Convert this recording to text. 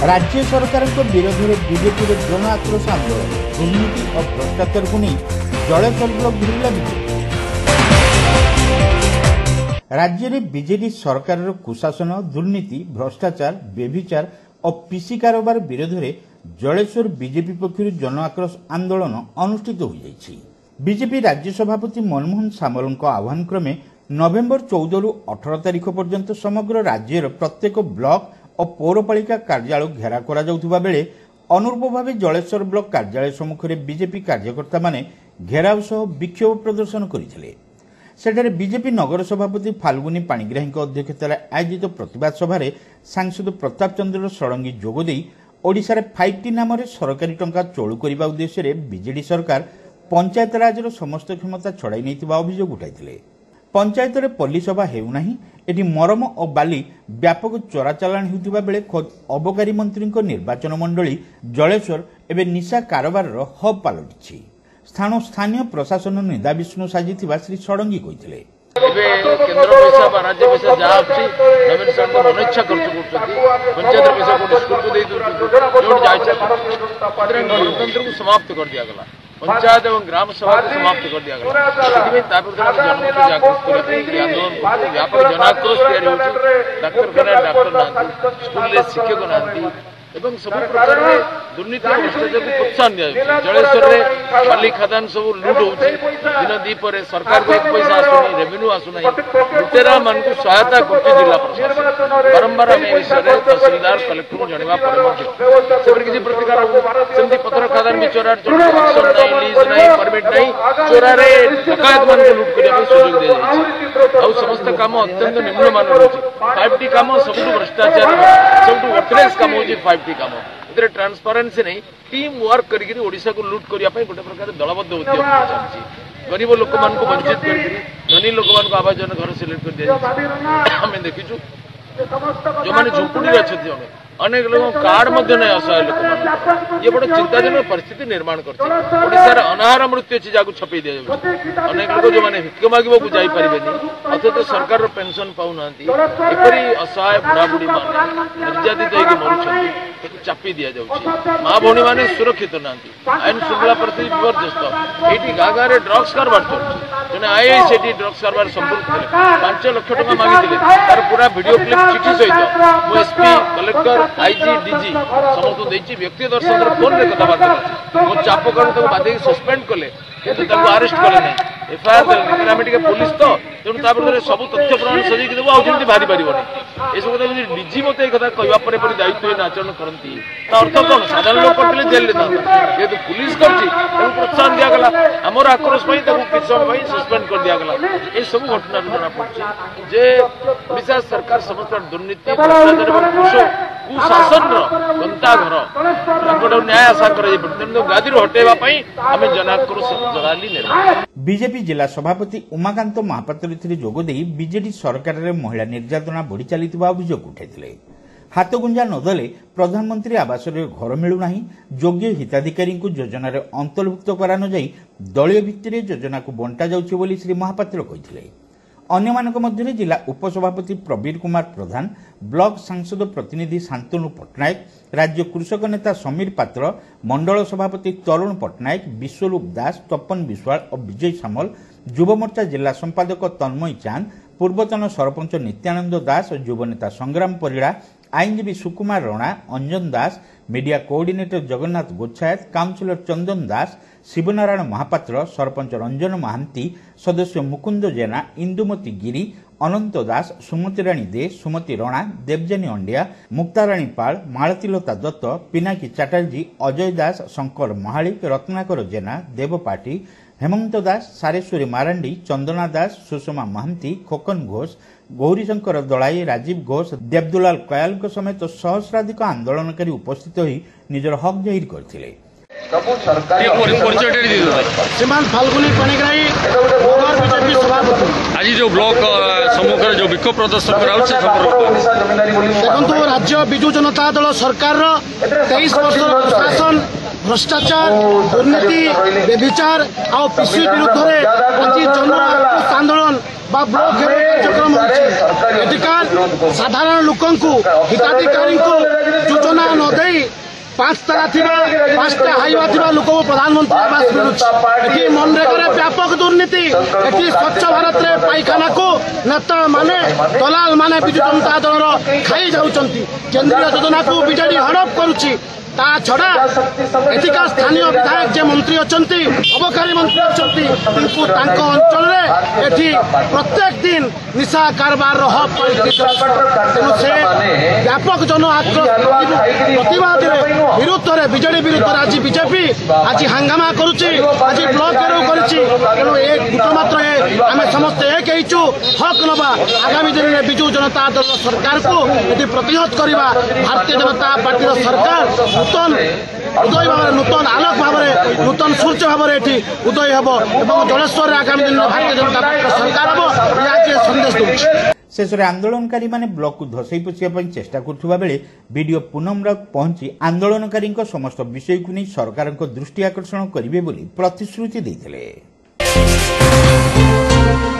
राज्य सरकार विरोध में बीजेपी जन आक्रोश आंदोलन दुर्नीति और भ्रष्टाचार को नहीं जलेश्वर ब्लॉक घूरला बीजेपी। राज्य में बीजेडी सरकार कुशासन दुर्नीति भ्रष्टाचार व्यभिचार और पीसी कारोबार विरोध में जलेश्वर बीजेपी पक्षर जन आक्रोश आंदोलन अनुष्ठित हो जाइछि। बीजेपी राज्य सभापति मनमोहन सामल आह्वान क्रमे नवेम्बर 14 रु 18 तारिख पर्यंत समग्र राज्यर प्रत्येक ब्लॉक और पौरपालिका कार्यालय घेरा करा जाउथुबा बेले अनुरूप भाव जलेश्वर ब्लॉक कार्यालय सम्मुख में बीजेपी कार्यकर्ता माने घेराव सह विक्षोभ प्रदर्शन करथिले। सेठारे बीजेपी नगर सभापति फाल्गुनी पाणिग्राही अध्यक्षतार आयोजित प्रतिवाद सभारे सांसद प्रताप चंद्र षडंगी जोगदे ओडिशारे 5T नाम सरकारी टंका चोरी करने उद्देश्य बीजेडी सरकार पंचायत राजर समस्त क्षमता छड़ाई नहीं अभियोग उठाई। पंचायत रे पल्ली सभा हेउनाही एटी मरम और बाली व्यापक चोराचालाण होउथिबा बेले खोद अबकारी मंत्री निर्वाचन मंडली जलेश्वर एवं निशा कारोबार हब पलटि स्थानीय प्रशासन निंदा विष्णु साजिथिबा श्री षडंगी कहिथिले। केंद्र पैसा बा राज्य पैसा जहाँ अच्छी नवीन सरकार मन इच्छा खर्च कर पंचायत पैसा को स्कूल को दे गणतंत्र को समाप्त कर दिया गला। पंचायत एवं ग्राम सभा को समाप्त कर दिया गला। जनमत जागृत करने आंदोलन व्यापक जनाक्रोश तैयारी डाक्तखाना डाक्तर ना स्कूल शिक्षक ना एवं सब प्रकार दुर्नीति भ्रष्टाचार को प्रोत्साहन दिया। जलेश्वर में बाली खदान सब लुट होती दिन दीपर सरकार को एक पैसा आसुनी रेवेन्यू आसुना लुटेरा मान को सहायता करते जिला प्रशासन बारंबार आम विषय में तहसीलदार कलेक्टर को जनवा पर किसी प्रतिकार सेमती पथर खदान भी चोरा लीज नहीं परमिट नहीं चोरारे डकायत मान को लुट करने सुजोग दि जाए। समस्त काम अत्यंत निम्न मान रही 5T काम सब भ्रष्टाचार सब वर्थलेस काम हो 5T काम इतने ट्रांसपेरेंसी नहीं टीम वर्क करके ओडिशा को लुट करने गोटे प्रकार दलबद्ध उद्यम चलती गरीब लोक मान को वंचित कर धनी लोक मान को आवास जन घर सिलेक्ट कर दिया। आम देखीचु जो मैंने झुंपुड़ी अच्छा अनेक लोगों कार्ड नहीं असहाय लोक ये बड़ा चिंताजनक परिस्थिति निर्माण कर अनाहार मृत्यु अच्छी जहाँ छपे दि जाए। अनेक लोग जो मैंने भिक्ष मागे को जापर अथच सरकार पेंशन पाऊना एपरी असहाय बुढ़ा बुढ़ी मैंने निर्यातित होकर मरुंच चापी दि जाए। माँ भौणी मैंने सुरक्षित ना आईन श्रृंखला परिस्थिति विपर्यस्त ये गाँ गाँव में ड्रग्स कारबार चलुचे जन आईआईसी से ड्रग्स कारबार संपर्क थे 5 लाख टका मांगी तार पूरा वीडियो क्लिप चिठी सहित मु एसपी कलेक्टर आईजी डीजी समस्त देछि व्यक्ति दर्शन फोन रे कथबार्ता मो चाप कारण बाधे सस्पेंड कले अरेस्ट कले नहीं एफआईआर आम पुलिस तो तेणु सब तथ्य प्रमाण सजेक देव आमती बाहरी पार नहीं सब कथा डीजी मत एक कहवापर दायित्व आचरण करती अर्थ कौन साधारण लोग करते जेल जेहतु पुलिस कर प्रोत्साहन दिगला आमर आक्रोश किसी समय सस्पेंड कर दिगला ये सब घटना जना पड़ी जे ओडिशा सरकार समस्त दुर्नीति भ्रष्टाचार कुशासन गंताघर न्याय आशा कर गादी हटेवाई आम जनाक्रोश जगाली निर्माण। बीजेपी जिला सभापति उमाकांत महापात्र जोगदे बीजेडी सरकार में महिला निर्यातना बढ़ी चली अभियोग उठाई। हाथगुंजा नदेले प्रधानमंत्री आवास घर मिलूना योग्य हिताधिकारी योजन अंतर्भुक्त करा न जाई दलीय भित्ति योजना को बंटा जाउछि बोली श्री महापात्र कहिथिले। अन्यमानक मध्य जिला उपसभापति प्रवीर कुमार प्रधान ब्लॉक सांसद प्रतिनिधि शांतनु पट्टनायक राज्य कृषक नेता समीर पात्र मंडल सभापति तरुण पट्टनायक विश्वरूप दास तपन विश्वाल और विजय सामल युवमोर्चा जिला संपादक तन्मय चांद पूर्वतन सरपंच नित्यानंद दास और युवनेता संग्राम परिड़ा आईनजीवी Sukumar Rana Anjan Das media coordinator Jagannath Gochhayat councillor Chandan Das Shivnarayan Mahapatra sarpanch Ranjan Mohanty सदस्य मुकुंद जेना इंदुमती गिरी अनंत दास सुमती राणी दे सुमती रणा देवजानी अंडिया मुक्ताराणी पाल मालतीलता दत्त पिनाकी चैटर्जी अजय दास शंकर महालिक रत्नाकर जेना देव पाटी हेमंत दास सारेश्वरी मारांडी चंदना दास सुषमा महांती खोकन घोष गौरीशंकर दलाई राजीव घोष देवदुलाल कयाल समेत सहस्राधिक आंदोलनकारी उपस्थित होई निजर हक जाहिर करथिले। फाल्गुनी पाणिग्राही आज जो ब्लॉक सम्मुख जो विक्षोभ प्रदर्शन देखो राज्य विजु जनता दल सरकार 23 वर्ष प्रशासन भ्रष्टाचार दुर्नीति व्यभिचार आ पीसी विरुद्ध में आज जन आंदोलन বা ব্লক হেরো কার্যক্রম হচ্ছে এটিকার সাধারণ লোকଙ୍କୁ হিতাধিকারীଙ୍କୁ যোজনা ନ ଦେଇ 5 ତାଲା ଥିବା 5ଟା ହାଇୱା ଥିବା ଲୋକଙ୍କୁ ପ୍ରଧାନମନ୍ତ୍ରୀ ଆବାସ ମିଳୁଛି। ଏଠି ମନରେଗାରେ ବ୍ୟାପକ ଦୁର୍ନୀତି, ଏଠି ସ୍ୱଚ୍ଛ ଭାରତରେ ପାଇଖାନାକୁ ନେତା ମାନେ ଦଲାଲ ମାନେ ବିଜୁ ଜନତା ଦଳର ଖାଇ ଯାଉଛନ୍ତି। କେନ୍ଦ୍ରୀୟ ଯୋଜନାକୁ ବିଜେଡି ହଡପ କରୁଛି। ତା ଛଡା ଏଠିକା ସ୍ଥାନୀୟ ବିଧାୟକ ଯେ ମନ୍ତ୍ରୀ ଅଛନ୍ତି, ଅବକାରୀ ମନ୍ତ୍ରୀ ଅଛନ୍ତି, କିନ୍ତୁ ତାଙ୍କ ଅଞ୍ଚଳରେ ଏଠି ପ୍ରତ୍ୟେକ ଦିନ ନିଶା କାରବାରର ହବ୍ ତେଣୁ ସେ ବ୍ୟାପକ ଜନ ଆକ୍ରୋଶ ପ୍ରତିବାଦରେ ବିରୁଦ୍ଧରେ ବିଜେଡି ବିରୁଦ୍ଧରେ ଆଜି ବିଜେପି ଆଜି ହାଙ୍ଗାମା କରୁଛି, ଆଜି ବ୍ଲକ ଘେରାଉ କରିଛି। ତେଣୁ ଏ ମାତ୍ର ଆମେ ସମସ୍ତେ ଏକ ହେଇଛୁ, ହକ୍ ନେବା। ଆଗାମୀ ଦିନରେ ବିଜୁ ଜନତା ଦଳ ସରକାରକୁ ଏଠି ପ୍ରତିହତ କରିବା। ଭାରତୀୟ ଜନତା ପାର୍ଟିର ସରକାର ନୂତନ ଉଦୟ ଭାବରେ, ନୂତନ ଆଲୋକ ଭାବରେ, ନୂତନ ସୂର୍ଯ୍ୟ ଭାବରେ ଏଠି ଉଦୟ ହେବ ଏବଂ ଜଳେଶ୍ୱରରେ ଆଗାମୀ ଦିନରେ ଭାରତୀୟ ଜନତା ପାର୍ଟିର ସରକାର ହେବ, ଏହା ସନ୍ଦେଶ ଦେଉଛି। ଶେଷରେ ଆନ୍ଦୋଳନକାରୀମାନେ ବ୍ଲକକୁ ଧସେଇ ପୋଷିବା ପାଇଁ ଚେଷ୍ଟା କରୁଥିବା ବେଳେ ବିଡିଓ ପୁନମ ରାଉତ ପହଞ୍ଚି ଆନ୍ଦୋଳନକାରୀଙ୍କ ସମସ୍ତ ବିଷୟକୁ ନେଇ ସରକାରଙ୍କ ଦୃଷ୍ଟି ଆକର୍ଷଣ କରିବେ ବୋଲି ପ୍ରତିଶ୍ରୁତି ଦେଇଥିଲେ।